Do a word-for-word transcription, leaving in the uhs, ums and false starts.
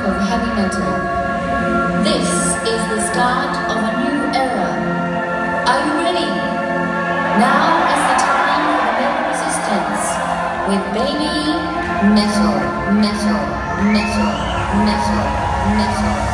type of heavy metal. This is the start of a new era. Are you ready? Now is the time for the metal resistance with baby metal, metal, metal, metal, metal.